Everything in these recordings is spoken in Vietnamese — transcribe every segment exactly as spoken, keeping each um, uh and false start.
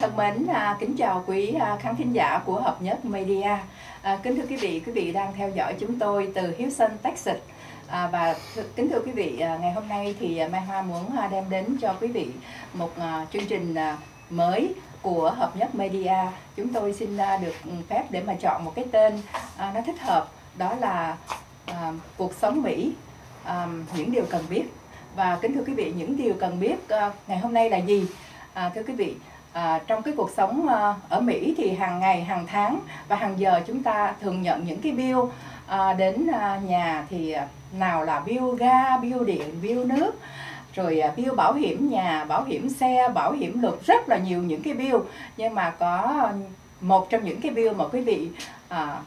Thân mến, à, kính chào quý à, khán thính giả của Hợp Nhất Media. À, kính thưa quý vị, quý vị đang theo dõi chúng tôi từ Houston, Texas. À, và th kính thưa quý vị, à, ngày hôm nay thì Mai Hoa muốn à, đem đến cho quý vị một à, chương trình à, mới của Hợp Nhất Media. Chúng tôi xin à, được phép để mà chọn một cái tên à, nó thích hợp, đó là à, Cuộc Sống Mỹ, à, những điều cần biết. Và kính thưa quý vị, những điều cần biết à, ngày hôm nay là gì? À, thưa quý vị, à, trong cái cuộc sống à, ở Mỹ thì hàng ngày, hàng tháng và hàng giờ chúng ta thường nhận những cái bill à, đến à, nhà, thì à, nào là bill ga, bill điện, bill nước, rồi à, bill bảo hiểm nhà, bảo hiểm xe, bảo hiểm luật, rất là nhiều những cái bill. Nhưng mà có một trong những cái bill mà quý vị à,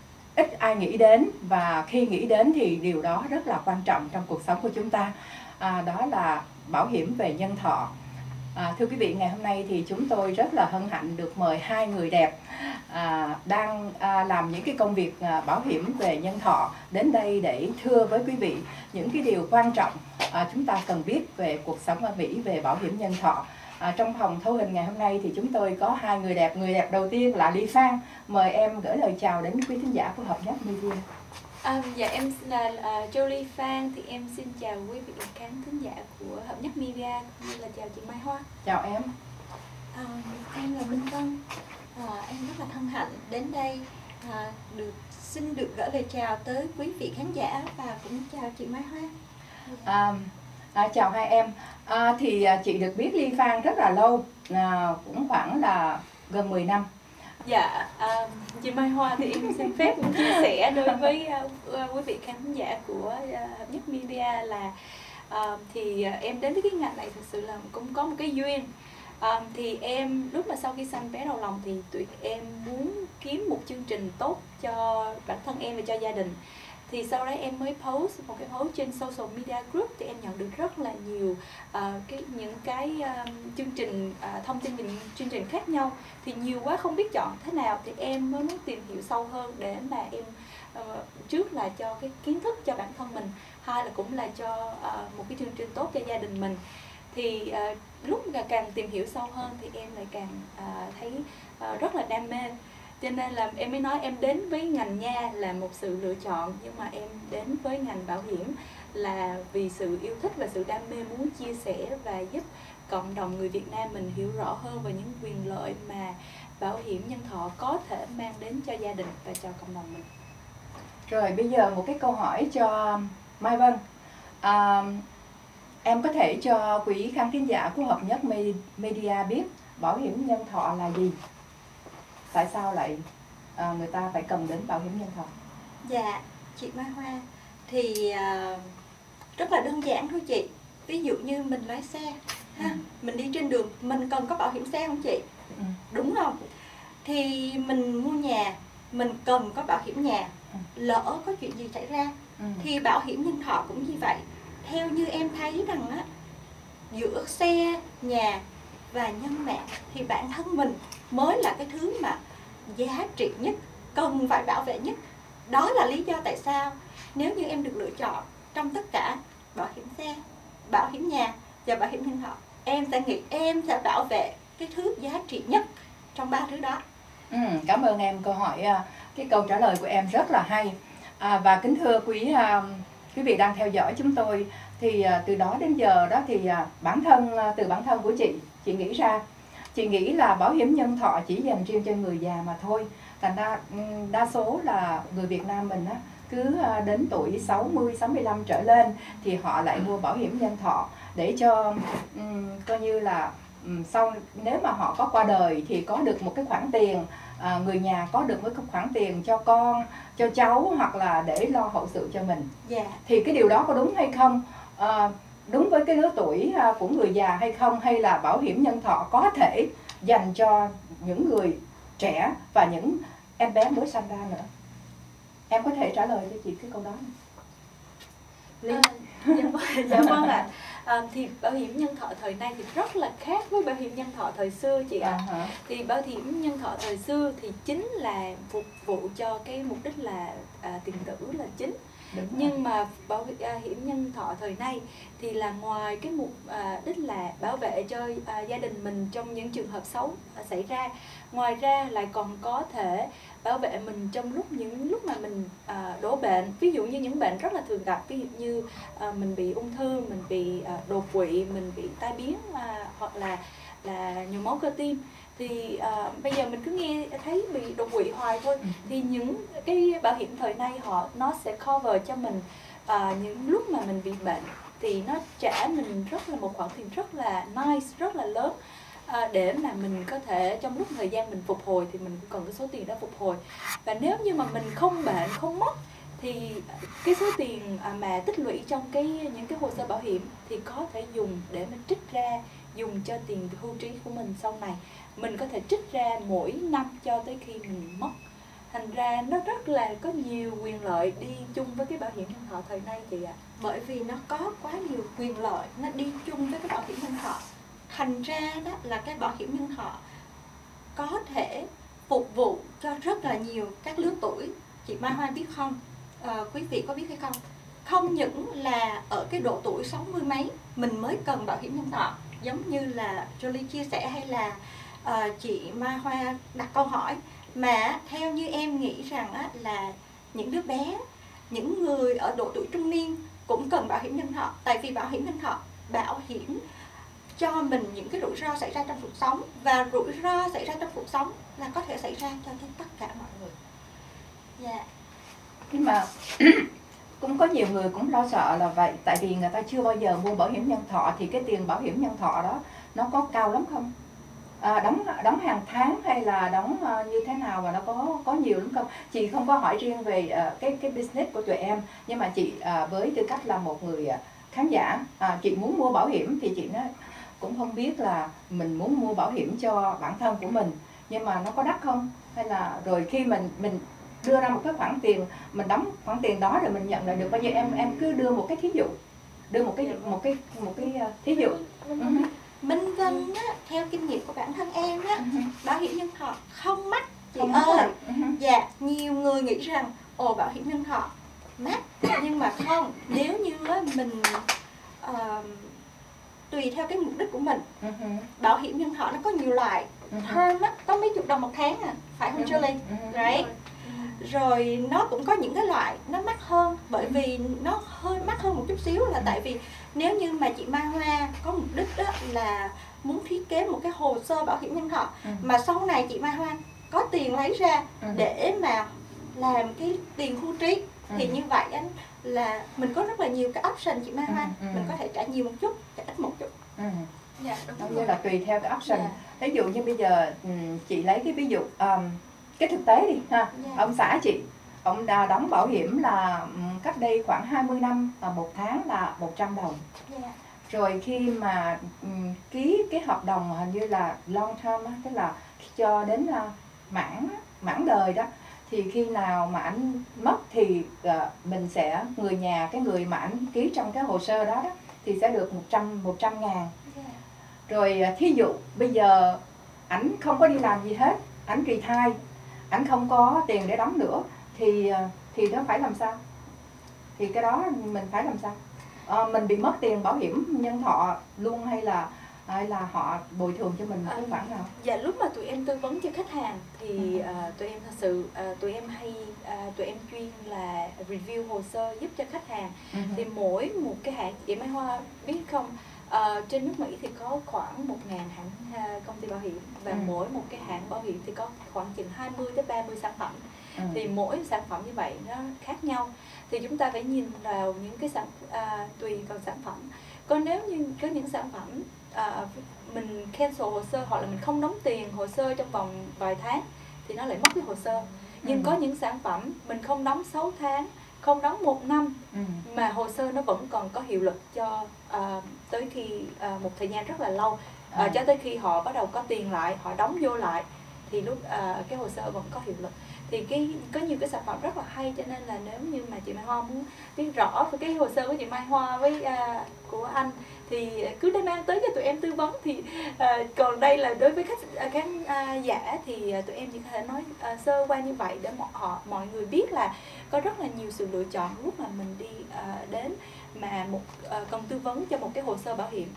ít ai nghĩ đến, và khi nghĩ đến thì điều đó rất là quan trọng trong cuộc sống của chúng ta, à, đó là bảo hiểm về nhân thọ. À, thưa quý vị, ngày hôm nay thì chúng tôi rất là hân hạnh được mời hai người đẹp à, đang à, làm những cái công việc à, bảo hiểm về nhân thọ đến đây để thưa với quý vị những cái điều quan trọng à, chúng ta cần biết về cuộc sống ở Mỹ về bảo hiểm nhân thọ. À, trong phòng thâu hình ngày hôm nay thì chúng tôi có hai người đẹp. Người đẹp đầu tiên là Ly Phan. Mời em gửi lời chào đến quý thính giả của Hợp Nhất Media. À, dạ em là uh, Jolie Phan, thì em xin chào quý vị khán thính giả của Hợp Nhất Media, cũng như là chào chị Mai Hoa. Chào em. À, em là Minh Vân. À, em rất là hân hạnh đến đây à, được xin được gửi lời chào tới quý vị khán giả và cũng chào chị Mai Hoa. À, à, chào hai em. À, thì à, chị được biết Ly Phan rất là lâu, à, cũng khoảng là gần mười năm. Dạ, uh, chị Mai Hoa thì em xin phép cũng chia sẻ đối với uh, uh, quý vị khán giả của uh, Hợp Nhất Media là uh, thì uh, em đến với cái ngành này thực sự là cũng có một cái duyên. Um, thì em lúc mà sau khi sanh bé đầu lòng thì tụi em muốn kiếm một chương trình tốt cho bản thân em và cho gia đình. Thì sau đấy em mới post một cái post trên social media group, thì em nhận được rất là nhiều uh, cái những cái um, chương trình uh, thông tin về những chương trình khác nhau. Thì nhiều quá không biết chọn thế nào, thì em mới muốn tìm hiểu sâu hơn để mà em uh, trước là cho cái kiến thức cho bản thân mình, hai là cũng là cho uh, một cái chương trình tốt cho gia đình mình. Thì uh, lúc càng tìm hiểu sâu hơn thì em lại càng uh, thấy uh, rất là đam mê. Cho nên là em mới nói em đến với ngành nha là một sự lựa chọn, nhưng mà em đến với ngành bảo hiểm là vì sự yêu thích và sự đam mê, muốn chia sẻ và giúp cộng đồng người Việt Nam mình hiểu rõ hơn về những quyền lợi mà bảo hiểm nhân thọ có thể mang đến cho gia đình và cho cộng đồng mình. Rồi bây giờ một cái câu hỏi cho Mai Vân. À, em có thể cho quý khán thính giả của Hợp Nhất Media biết bảo hiểm nhân thọ là gì? Tại sao lại à, người ta phải cần đến bảo hiểm nhân thọ? Dạ, chị Mai Hoa, thì uh, rất là đơn giản thôi chị. Ví dụ như mình lái xe ha, ừ. mình đi trên đường, mình cần có bảo hiểm xe không chị? Ừ. Đúng không? Thì mình mua nhà, mình cần có bảo hiểm nhà. Ừ. Lỡ có chuyện gì xảy ra, ừ. thì bảo hiểm nhân thọ cũng như vậy. Theo như em thấy rằng á, giữa xe, nhà và nhân mạng thì bản thân mình mới là cái thứ mà giá trị nhất, cần phải bảo vệ nhất. Đó là lý do tại sao nếu như em được lựa chọn trong tất cả bảo hiểm xe, bảo hiểm nhà và bảo hiểm nhân thọ, em sẽ nghĩ em sẽ bảo vệ cái thứ giá trị nhất trong ba thứ đó. Ừ, cảm ơn em. Câu hỏi, cái câu trả lời của em rất là hay. À, và kính thưa quý quý vị đang theo dõi chúng tôi, thì từ đó đến giờ đó thì bản thân từ bản thân của chị, chị nghĩ ra Chị nghĩ là bảo hiểm nhân thọ chỉ dành riêng cho người già mà thôi. Thành ra đa số là người Việt Nam mình á, cứ đến tuổi sáu mươi, sáu mươi lăm trở lên thì họ lại mua bảo hiểm nhân thọ để cho um, coi như là um, sau nếu mà họ có qua đời thì có được một cái khoản tiền, à, người nhà có được một cái khoản tiền cho con, cho cháu, hoặc là để lo hậu sự cho mình. Yeah. Thì cái điều đó có đúng hay không? À, đúng với cái lứa tuổi của người già hay không, hay là bảo hiểm nhân thọ có thể dành cho những người trẻ và những em bé mới sanh ra nữa? Em có thể trả lời cho chị cái câu đó này. Lý. À, dạ vâng, dạ vâng ạ. À, thì bảo hiểm nhân thọ thời nay thì rất là khác với bảo hiểm nhân thọ thời xưa chị ạ. À. À, thì bảo hiểm nhân thọ thời xưa thì chính là phục vụ cho cái mục đích là à, tiền tử là chính. Đúng Nhưng rồi. mà bảo hiểm nhân thọ thời nay thì là ngoài cái mục à, đích là bảo vệ cho à, gia đình mình trong những trường hợp xấu à, xảy ra, ngoài ra lại còn có thể bảo vệ mình trong lúc những lúc mà mình à, đổ bệnh. Ví dụ như những bệnh rất là thường gặp, ví dụ như à, mình bị ung thư, mình bị à, đột quỵ, mình bị tai biến à, hoặc là là nhồi máu cơ tim. Thì à, bây giờ mình cứ nghe thấy bị đột quỵ hoài thôi, thì những cái bảo hiểm thời nay họ nó sẽ cover cho mình à, những lúc mà mình bị bệnh, thì nó trả mình rất là một khoản tiền rất là nice, rất là lớn à, để mà mình có thể trong lúc thời gian mình phục hồi thì mình cần cái số tiền đó phục hồi. Và nếu như mà mình không bệnh, không mất thì cái số tiền mà tích lũy trong cái những cái hồ sơ bảo hiểm thì có thể dùng để mình trích ra dùng cho tiền hưu trí của mình sau này. Mình có thể trích ra mỗi năm cho tới khi mình mất. Thành ra nó rất là có nhiều quyền lợi đi chung với cái bảo hiểm nhân thọ thời nay chị ạ. Bởi vì nó có quá nhiều quyền lợi, nó đi chung với cái bảo hiểm nhân thọ. Thành ra đó là cái bảo hiểm nhân thọ có thể phục vụ cho rất là nhiều các lứa tuổi. Chị Mai Hoa biết không? À, quý vị có biết hay không? Không những là ở cái độ tuổi sáu mươi mấy mình mới cần bảo hiểm nhân thọ, giống như là Jolie chia sẻ hay là à, chị Mai Hoa đặt câu hỏi, mà theo như em nghĩ rằng á, là những đứa bé, những người ở độ tuổi trung niên cũng cần bảo hiểm nhân thọ. Tại vì bảo hiểm nhân thọ bảo hiểm cho mình những cái rủi ro xảy ra trong cuộc sống, và rủi ro xảy ra trong cuộc sống là có thể xảy ra cho tất cả mọi người. Dạ. Yeah. Nhưng mà cũng có nhiều người cũng lo sợ là vậy, tại vì người ta chưa bao giờ mua bảo hiểm nhân thọ. Thì cái tiền bảo hiểm nhân thọ đó nó có cao lắm không? À, đóng đóng hàng tháng hay là đóng uh, như thế nào, và nó có có nhiều lắm không? Chị không có hỏi riêng về uh, cái cái business của tụi em, nhưng mà chị uh, với tư cách là một người uh, khán giả, uh, chị muốn mua bảo hiểm thì chị nói cũng không biết là mình muốn mua bảo hiểm cho bản thân của mình, nhưng mà nó có đắt không, hay là rồi khi mình mình đưa ra một cái khoản tiền, mình đóng khoản tiền đó rồi mình nhận lại được bao nhiêu. Em em cứ đưa một cái thí dụ, đưa một cái một cái một cái uh, thí dụ. Uh-huh. Minh Vân á, theo kinh nghiệm của bản thân em á, uh-huh. bảo hiểm nhân thọ không mắc chị không ơi. Uh-huh. Dạ, nhiều người nghĩ rằng ồ bảo hiểm nhân thọ mắc, nhưng mà không. Nếu như á, mình uh, tùy theo cái mục đích của mình. Uh-huh. Bảo hiểm nhân thọ nó có nhiều loại. Uh-huh. Term á, có mấy chục đồng một tháng à, phải không Jolie? Uh-huh. Right? Rồi nó cũng có những cái loại nó mắc hơn, bởi vì nó hơi mắc hơn một chút xíu là tại vì nếu như mà chị Mai Hoa có mục đích đó là muốn thiết kế một cái hồ sơ bảo hiểm nhân thọ, ừ. mà sau này chị Mai Hoa có tiền lấy ra ừ. để mà làm cái tiền hưu trí, ừ. thì như vậy anh là mình có rất là nhiều cái option chị Mai Hoa, ừ. mình có thể trả nhiều một chút, trả ít một chút. Ừ. Dạ, đúng Đó rồi. là tùy theo cái option. Dạ. Ví dụ như bây giờ chị lấy cái ví dụ um, cái thực tế đi ha. Dạ. Ông xã chị, ông đã đóng bảo hiểm là cách đây khoảng hai mươi năm, và một tháng là một trăm đồng. Dạ. Rồi khi mà um, ký cái hợp đồng hình như là long term, tức là cho đến uh, mãn mãn đời đó, thì khi nào mà anh mất thì uh, mình sẽ, người nhà, cái người mà anh ký trong cái hồ sơ đó, đó thì sẽ được một trăm ngàn. Yeah. Rồi thí dụ bây giờ ảnh không có đi làm gì hết, ảnh retire, ảnh không có tiền để đóng nữa, thì thì nó phải làm sao? Thì cái đó mình phải làm sao? À, mình bị mất tiền bảo hiểm nhân thọ luôn, hay là hay là họ bồi thường cho mình cái khoản nào? Dạ, lúc mà tụi em tư vấn cho khách hàng thì ừ. uh, tụi em thật sự uh, tụi em hay uh, tụi em chuyên là review hồ sơ giúp cho khách hàng. Ừ. Thì mỗi một cái hãng, chị Mai Hoa biết không, uh, trên nước Mỹ thì có khoảng một ngàn hãng uh, công ty bảo hiểm, và ừ. mỗi một cái hãng bảo hiểm thì có khoảng chừng hai mươi tới ba mươi sản phẩm. Ừ. Thì mỗi sản phẩm như vậy nó khác nhau, thì chúng ta phải nhìn vào những cái sản uh, tùy vào sản phẩm. Còn nếu như có những sản phẩm À, mình cancel hồ sơ hoặc là mình không đóng tiền hồ sơ trong vòng vài tháng thì nó lại mất cái hồ sơ. Nhưng ừ. có những sản phẩm mình không đóng sáu tháng, không đóng một năm, ừ. mà hồ sơ nó vẫn còn có hiệu lực cho à, tới khi à, một thời gian rất là lâu, à, à. cho tới khi họ bắt đầu có tiền lại, họ đóng vô lại thì lúc à, cái hồ sơ vẫn có hiệu lực. thì cái có nhiều cái sản phẩm rất là hay, cho nên là nếu như mà chị Mai Hoa muốn biết rõ về cái hồ sơ của chị Mai Hoa với uh, của anh thì cứ đem mang tới cho tụi em tư vấn. Thì uh, còn đây là đối với khách khán uh, giả thì uh, tụi em chỉ có thể nói uh, sơ qua như vậy để mọi họ mọi người biết là có rất là nhiều sự lựa chọn lúc mà mình đi uh, đến mà một uh, cần tư vấn cho một cái hồ sơ bảo hiểm.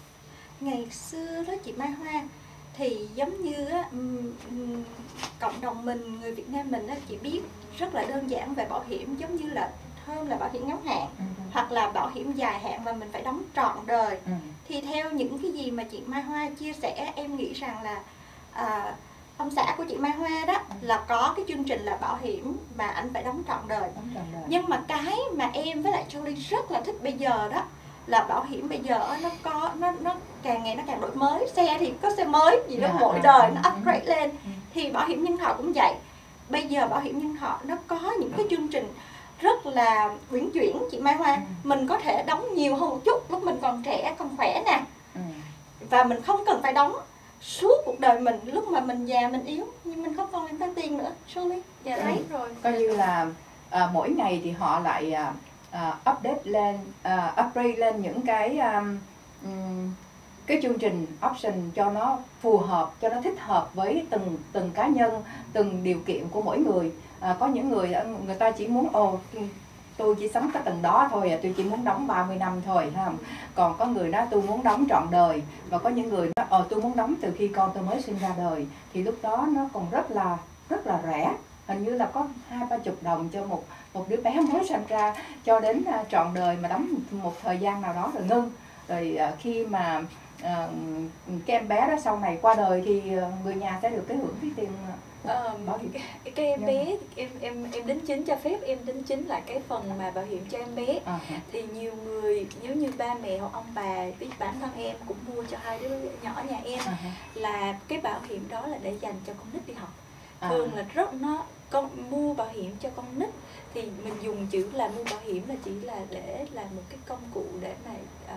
Ngày xưa đó chị Mai Hoa thì giống như á, um, um, cộng đồng mình, người Việt Nam mình á, chỉ biết rất là đơn giản về bảo hiểm, giống như là hơn là bảo hiểm ngắn hạn ừ. hoặc là bảo hiểm dài hạn và mình phải đóng trọn đời. ừ. Thì theo những cái gì mà chị Mai Hoa chia sẻ, em nghĩ rằng là à, ông xã của chị Mai Hoa đó ừ. là có cái chương trình là bảo hiểm mà anh phải đóng trọn đời. Đóng trọn đời. Nhưng mà cái mà em với lại Jolie rất là thích bây giờ đó là bảo hiểm bây giờ nó có nó nó càng ngày nó càng đổi mới, xe thì có xe mới gì đó, yeah, mỗi đời nó upgrade lên. ừ. Thì bảo hiểm nhân thọ cũng vậy. Bây giờ bảo hiểm nhân thọ nó có những cái chương trình rất là uyển chuyển chị Mai Hoa. ừ. Mình có thể đóng nhiều hơn một chút lúc mình còn trẻ, còn khỏe nè. ừ. Và mình không cần phải đóng suốt cuộc đời mình, lúc mà mình già mình yếu nhưng mình không còn làm tăng tiền nữa. Jolie, dạ đấy ừ. rồi. Coi như là à, mỗi ngày thì họ lại à, Uh, update lên, uh, upgrade lên những cái um, um, cái chương trình option cho nó phù hợp, cho nó thích hợp với từng từng cá nhân, từng điều kiện của mỗi người. Uh, có những người người ta chỉ muốn ồ tôi chỉ sống cái từng đó thôi, tôi chỉ muốn đóng ba mươi năm thôi, ha. Còn có người nói tôi muốn đóng trọn đời, và có những người nói ồ tôi muốn đóng từ khi con tôi mới sinh ra đời, thì lúc đó nó còn rất là rất là rẻ, hình như là có hai ba chục đồng cho một một đứa bé mới sinh ra, cho đến uh, trọn đời mà đóng một thời gian nào đó rồi ngưng. Rồi uh, khi mà uh, cái em bé đó sau này qua đời thì uh, người nhà sẽ được cái hưởng cái tiền uh, uh, bảo hiểm. Cái, cái em bé em em em đính chính cho phép em đính chính là cái phần mà bảo hiểm cho em bé. uh-huh. Thì nhiều người nếu như ba mẹ hoặc ông bà, biết bản thân em cũng mua cho hai đứa nhỏ nhà em. uh-huh. Là cái bảo hiểm đó là để dành cho con nít đi học. Thường uh-huh. là rất nó con mua bảo hiểm cho con nít thì mình dùng chữ là mua bảo hiểm là chỉ là để là một cái công cụ để mà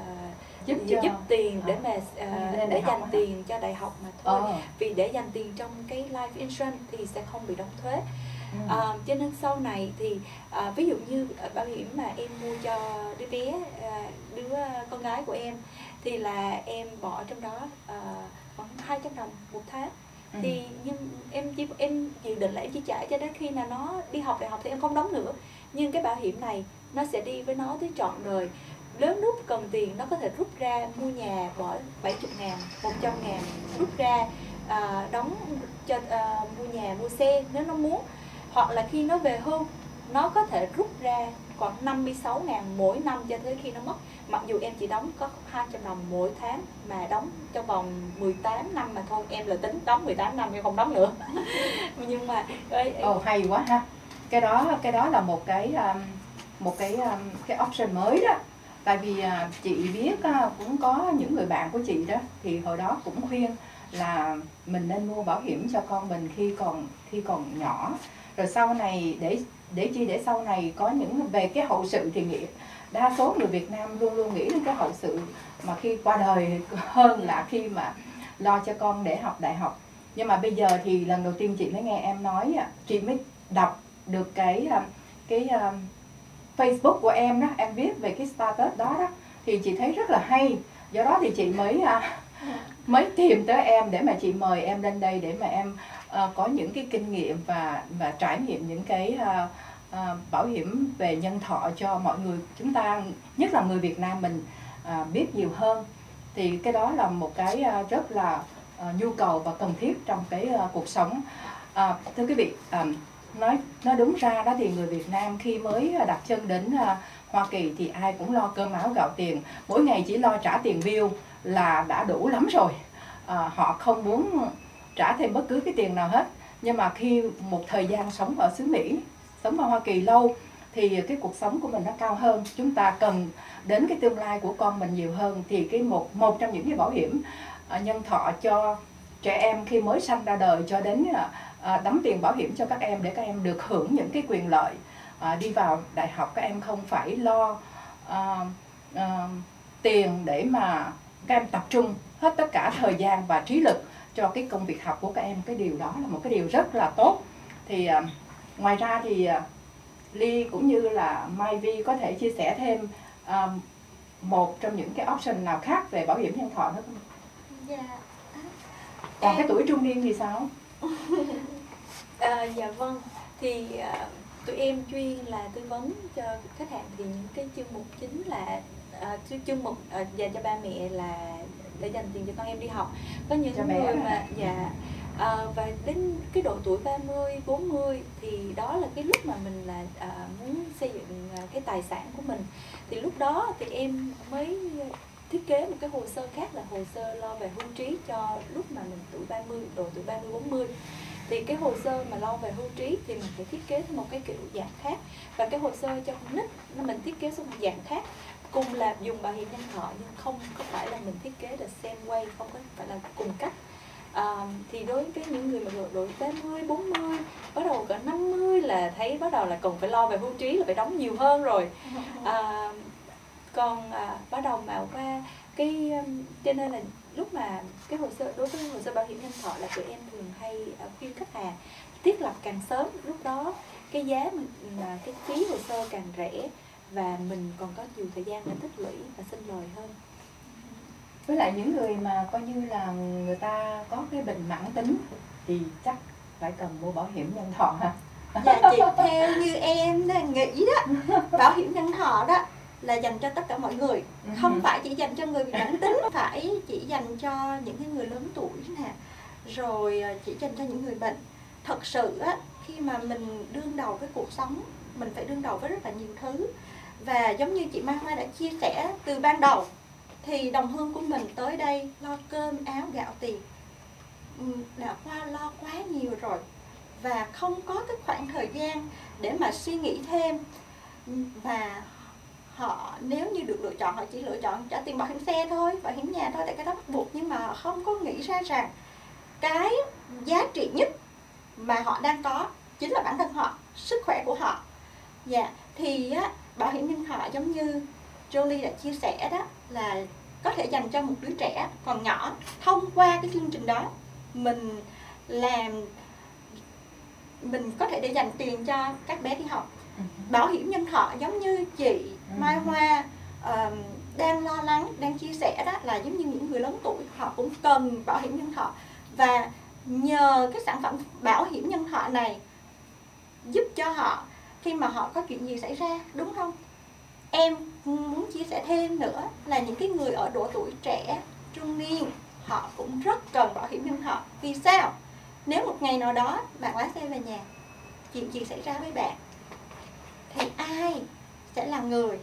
uh, giúp, cho, giúp tiền để mà uh, để dành tiền cho đại học mà thôi. ờ. Vì để dành tiền trong cái life insurance thì sẽ không bị đóng thuế. ừ. uh, cho nên sau này thì uh, ví dụ như uh, bảo hiểm mà em mua cho đứa bé, uh, đứa con gái của em thì là em bỏ trong đó uh, khoảng hai trăm đồng một tháng. Ừ. Thì nhưng em chỉ em dự định là em chỉ trả cho đến khi nào nó đi học đại học thì em không đóng nữa. Nhưng cái bảo hiểm này nó sẽ đi với nó tới trọn đời. Lớn lúc cần tiền nó có thể rút ra mua nhà bỏ bảy mươi ngàn, một trăm ngàn, rút ra à, đóng cho à, mua nhà, mua xe nếu nó muốn. Hoặc là khi nó về hưu nó có thể rút ra khoảng năm mươi sáu ngàn mỗi năm cho tới khi nó mất. Mặc dù em chỉ đóng có hai trăm đồng mỗi tháng mà đóng trong vòng mười tám năm mà thôi. Em là tính đóng mười tám năm em không đóng nữa. Nhưng mà ồ oh, hay quá ha. Cái đó cái đó là một cái um, một cái um, cái option mới đó. Tại vì uh, chị biết uh, cũng có những người bạn của chị đó thì hồi đó cũng khuyên là mình nên mua bảo hiểm cho con mình khi còn khi còn nhỏ. Rồi sau này để để chi để sau này có những về cái hậu sự thì nghĩ đa số người Việt Nam luôn luôn nghĩ đến cái hậu sự mà khi qua đời hơn là khi mà lo cho con để học đại học. Nhưng mà bây giờ thì lần đầu tiên chị mới nghe em nói, chị mới đọc được cái cái uh, Facebook của em đó, em viết về cái status đó đó thì chị thấy rất là hay. Do đó thì chị mới uh, mới tìm tới em để mà chị mời em lên đây để mà em uh, có những cái kinh nghiệm và và trải nghiệm những cái uh, uh, bảo hiểm về nhân thọ cho mọi người, chúng ta nhất là người Việt Nam mình uh, biết nhiều hơn. Thì cái đó là một cái uh, rất là uh, nhu cầu và cần thiết trong cái uh, cuộc sống. Uh, thưa quý vị, um, nói nói đúng ra đó thì người Việt Nam khi mới đặt chân đến uh, Hoa Kỳ thì ai cũng lo cơm áo gạo tiền, mỗi ngày chỉ lo trả tiền bill là đã đủ lắm rồi. À, họ không muốn trả thêm bất cứ cái tiền nào hết. Nhưng mà khi một thời gian sống ở xứ Mỹ, sống ở Hoa Kỳ lâu thì cái cuộc sống của mình nó cao hơn, chúng ta cần đến cái tương lai của con mình nhiều hơn. Thì cái một một trong những cái bảo hiểm uh, nhân thọ cho trẻ em khi mới sanh ra đời cho đến uh, đóng tiền bảo hiểm cho các em để các em được hưởng những cái quyền lợi. Uh, đi vào đại học các em không phải lo uh, uh, tiền để mà các em tập trung hết tất cả thời gian và trí lực cho cái công việc học của các em. Cái điều đó là một cái điều rất là tốt. Thì uh, ngoài ra thì uh, Ly cũng như là Mai Vi có thể chia sẻ thêm uh, một trong những cái option nào khác về bảo hiểm nhân thọ nữa không? Dạ. Còn Em... cái tuổi trung niên thì sao? À, dạ vâng, thì uh, tụi em chuyên là tư vấn cho khách hàng, thì những cái chương mục chính là uh, chương mục uh, dành cho ba mẹ là để dành tiền cho con em đi học. Có những cho người bé mà dạ uh, và đến cái độ tuổi ba mươi, bốn mươi thì đó là cái lúc mà mình là uh, muốn xây dựng uh, cái tài sản của mình. Thì lúc đó thì em mới thiết kế một cái hồ sơ khác là hồ sơ lo về hưu trí cho lúc mà mình tuổi ba mươi, độ tuổi ba mươi, bốn mươi. Thì cái hồ sơ mà lo về hưu trí thì mình phải thiết kế theo một cái kiểu dạng khác, và cái hồ sơ cho con nít nó mình thiết kế theo một dạng khác. Cùng là dùng bảo hiểm nhân thọ nhưng không có phải là mình thiết kế the same way, không có phải là cùng cách. À, thì đối với những người mà độ tuổi ba mươi, bốn mươi, bắt đầu cỡ năm mươi là thấy bắt đầu là cần phải lo về hưu trí, là phải đóng nhiều hơn rồi. À, còn à, bắt đầu mà qua cái cho nên là lúc mà cái hồ sơ đối với hồ sơ bảo hiểm nhân thọ là tụi em thường hay uh, khuyên khách hàng thiết lập càng sớm, lúc đó cái giá mình là cái phí hồ sơ càng rẻ và mình còn có nhiều thời gian để tích lũy và sinh lời hơn. Với lại những người mà coi như là người ta có cái bệnh mãn tính thì chắc phải cần mua bảo hiểm nhân thọ ha. Dạ chị, theo như em nghĩ đó, bảo hiểm nhân thọ đó là dành cho tất cả mọi người, không phải chỉ dành cho người bị mãn tính, phải chỉ dành cho những cái người lớn tuổi nè, rồi chỉ dành cho những người bệnh. Thật sự á, khi mà mình đương đầu với cuộc sống, mình phải đương đầu với rất là nhiều thứ. Và giống như chị Mai Hoa đã chia sẻ từ ban đầu, thì đồng hương của mình tới đây lo cơm áo gạo tiền đã qua lo quá nhiều rồi, và không có cái khoảng thời gian để mà suy nghĩ thêm. Và họ nếu như được lựa chọn, họ chỉ lựa chọn trả tiền bảo hiểm xe thôi, bảo hiểm nhà thôi, tại cái đó bắt buộc. Nhưng mà họ không có nghĩ ra rằng cái giá trị nhất mà họ đang có chính là bản thân họ, sức khỏe của họ. Dạ, thì á, bảo hiểm nhân thọ giống như Jolie đã chia sẻ đó, là có thể dành cho một đứa trẻ còn nhỏ. Thông qua cái chương trình đó, mình làm mình có thể để dành tiền cho các bé đi học. Bảo hiểm nhân thọ giống như chị Mai Hoa uh, đang lo lắng, đang chia sẻ đó, là giống như những người lớn tuổi họ cũng cần bảo hiểm nhân thọ. Và nhờ cái sản phẩm bảo hiểm nhân thọ này giúp cho họ khi mà họ có chuyện gì xảy ra, đúng không? Em muốn chia sẻ thêm nữa là những cái người ở độ tuổi trẻ, trung niên, họ cũng rất cần bảo hiểm nhân thọ. Vì sao? Nếu một ngày nào đó bạn lái xe về nhà, chuyện gì xảy ra với bạn, thì ai sẽ là người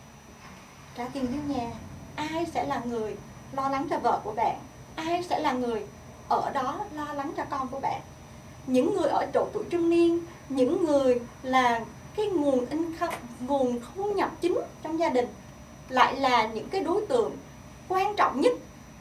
trả tiền bill nhà? Ai sẽ là người lo lắng cho vợ của bạn? Ai sẽ là người ở đó lo lắng cho con của bạn? Những người ở độ tuổi trung niên, những người là cái nguồn income, nguồn thu nhập chính trong gia đình, lại là những cái đối tượng quan trọng nhất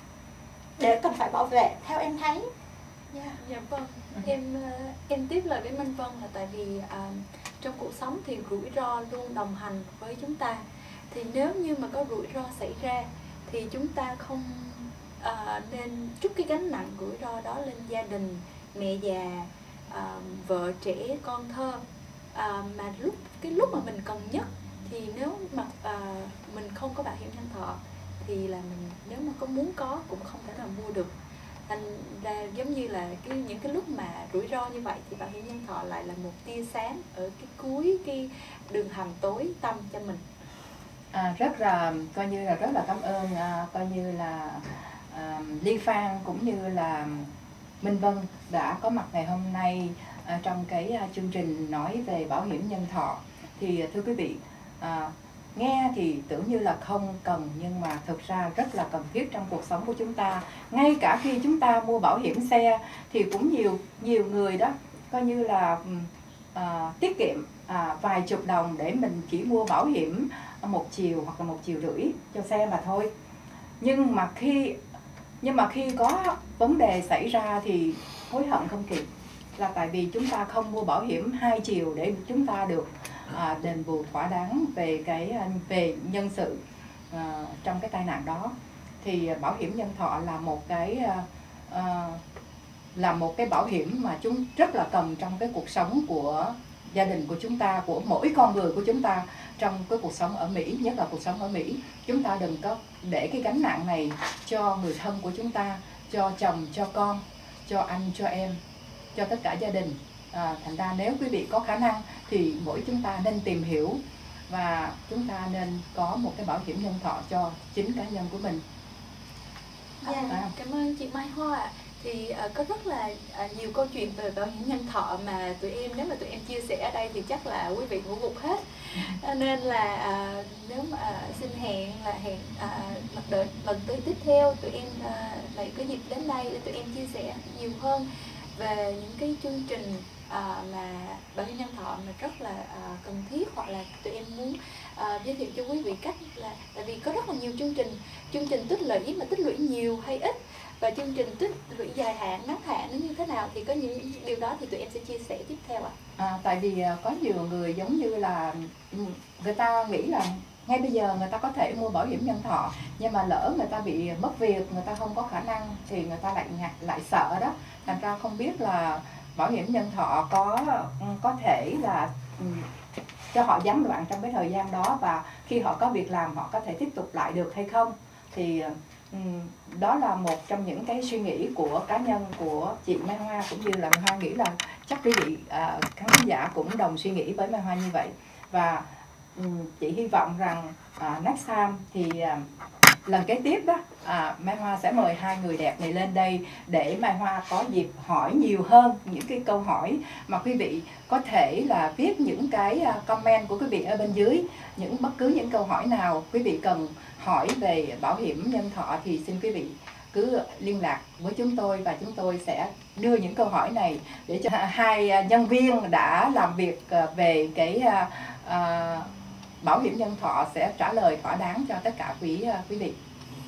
để cần phải bảo vệ, theo em thấy. Yeah. Dạ vâng, em em tiếp lời với Minh Vân là tại vì uh, trong cuộc sống thì rủi ro luôn đồng hành với chúng ta. Thì nếu như mà có rủi ro xảy ra thì chúng ta không uh, nên trút cái gánh nặng rủi ro đó lên gia đình, mẹ già, uh, vợ trẻ, con thơ. Uh, mà lúc cái lúc mà mình cần nhất thì nếu mà uh, mình không có bảo hiểm nhân thọ thì là mình nếu mà có muốn có cũng không thể nào mua được. Thành ra giống như là cái, những cái lúc mà rủi ro như vậy thì bảo hiểm nhân thọ lại là một tia sáng ở cái cuối cái đường hầm tối tăm cho mình. À, rất là coi như là rất là cảm ơn à, coi như là à, Ly Phan cũng như là Minh Vân đã có mặt ngày hôm nay à, trong cái à, chương trình nói về bảo hiểm nhân thọ. Thì thưa quý vị, à, nghe thì tưởng như là không cần, nhưng mà thực ra rất là cần thiết trong cuộc sống của chúng ta. Ngay cả khi chúng ta mua bảo hiểm xe thì cũng nhiều nhiều người đó coi như là à, tiết kiệm à, vài chục đồng để mình chỉ mua bảo hiểm một chiều hoặc là một chiều rưỡi cho xe mà thôi. Nhưng mà khi nhưng mà khi có vấn đề xảy ra thì hối hận không kịp, là tại vì chúng ta không mua bảo hiểm hai chiều để chúng ta được à, đền bù thỏa đáng về cái về nhân sự à, trong cái tai nạn đó. Thì bảo hiểm nhân thọ là một cái à, là một cái bảo hiểm mà chúng rất là cần trong cái cuộc sống của gia đình của chúng ta, của mỗi con người của chúng ta trong cái cuộc sống ở Mỹ, nhất là cuộc sống ở Mỹ. Chúng ta đừng có để cái gánh nặng này cho người thân của chúng ta, cho chồng, cho con, cho anh, cho em, cho tất cả gia đình. À, thành ra nếu quý vị có khả năng thì mỗi chúng ta nên tìm hiểu và chúng ta nên có một cái bảo hiểm nhân thọ cho chính cá nhân của mình. Yeah. À, cảm ơn chị Mai Hoa ạ. Thì uh, có rất là uh, nhiều câu chuyện về bảo hiểm nhân thọ mà tụi em, nếu mà tụi em chia sẻ ở đây thì chắc là quý vị ngủ gục hết. uh, nên là uh, nếu mà uh, xin hẹn là hẹn uh, đợi lần tới tiếp theo tụi em uh, lại có dịp đến đây để tụi em chia sẻ nhiều hơn về những cái chương trình uh, mà bảo hiểm nhân thọ mà rất là uh, cần thiết, hoặc là tụi em muốn uh, giới thiệu cho quý vị cách là, tại vì có rất là nhiều chương trình chương trình tích lũy, mà tích lũy nhiều hay ít, và chương trình tích lũy dài hạn, ngắn hạn nó như thế nào, thì có những điều đó thì tụi em sẽ chia sẻ tiếp theo ạ. À, tại vì có nhiều người giống như là người ta nghĩ là ngay bây giờ người ta có thể mua bảo hiểm nhân thọ, nhưng mà lỡ người ta bị mất việc, người ta không có khả năng thì người ta lại lại sợ đó, thành ra không biết là bảo hiểm nhân thọ có có thể là cho họ gián đoạn trong cái thời gian đó, và khi họ có việc làm họ có thể tiếp tục lại được hay không. Thì đó là một trong những cái suy nghĩ của cá nhân của chị Mai Hoa, cũng như là Mai Hoa nghĩ là chắc quý vị à, khán giả cũng đồng suy nghĩ với Mai Hoa như vậy. Và um, chị hy vọng rằng à, next time thì à, lần kế tiếp đó à, Mai Hoa sẽ mời hai người đẹp này lên đây để Mai Hoa có dịp hỏi nhiều hơn những cái câu hỏi mà quý vị có thể là viết những cái comment của quý vị ở bên dưới. Những bất cứ những câu hỏi nào quý vị cần hỏi về bảo hiểm nhân thọ thì xin quý vị cứ liên lạc với chúng tôi, và chúng tôi sẽ đưa những câu hỏi này để cho hai nhân viên đã làm việc về cái uh, bảo hiểm nhân thọ sẽ trả lời thỏa đáng cho tất cả quý quý vị.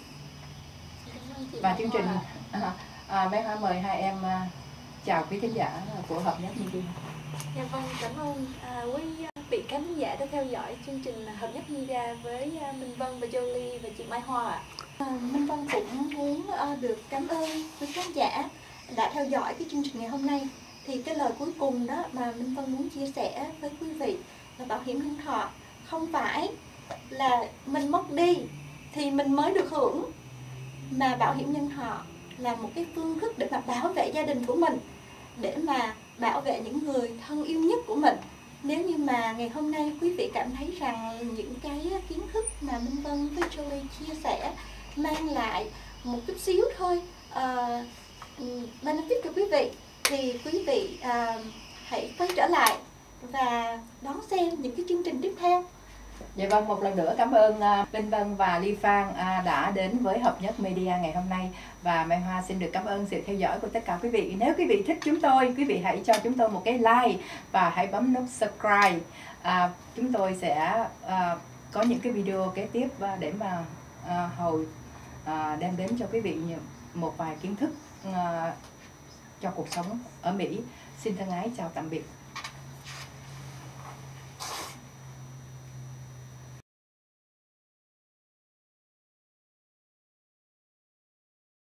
Và chương trình à, à, Mai Hoa mời hai em à, chào quý khán giả của Hợp Nhất Media. Dạ vâng, cảm ơn à, quý vị khán giả đã theo dõi chương trình Hợp Nhất Media với à, Minh Vân và Jolie và chị Mai Hoa ạ. À, Minh Vân cũng muốn uh, được cảm ơn quý khán giả đã theo dõi cái chương trình ngày hôm nay. Thì cái lời cuối cùng đó mà Minh Vân muốn chia sẻ với quý vị là bảo hiểm nhân thọ không phải là mình mất đi thì mình mới được hưởng, mà bảo hiểm nhân thọ là một cái phương thức để mà bảo vệ gia đình của mình, để mà bảo vệ những người thân yêu nhất của mình. Nếu như mà ngày hôm nay quý vị cảm thấy rằng những cái kiến thức mà Minh Vân với Jolie chia sẻ mang lại một chút xíu thôi uh, benefit cho quý vị, thì quý vị uh, hãy quay trở lại và đón xem những cái chương trình tiếp theo. Dạ vâng, một lần nữa cảm ơn uh, Minh Vân và Ly Phan uh, đã đến với Hợp Nhất Media ngày hôm nay. Và Mai Hoa xin được cảm ơn sự theo dõi của tất cả quý vị. Nếu quý vị thích chúng tôi, quý vị hãy cho chúng tôi một cái like và hãy bấm nút subscribe. Uh, chúng tôi sẽ uh, có những cái video kế tiếp uh, để mà uh, hầu uh, đem đến cho quý vị một vài kiến thức uh, cho cuộc sống ở Mỹ. Xin thân ái chào tạm biệt.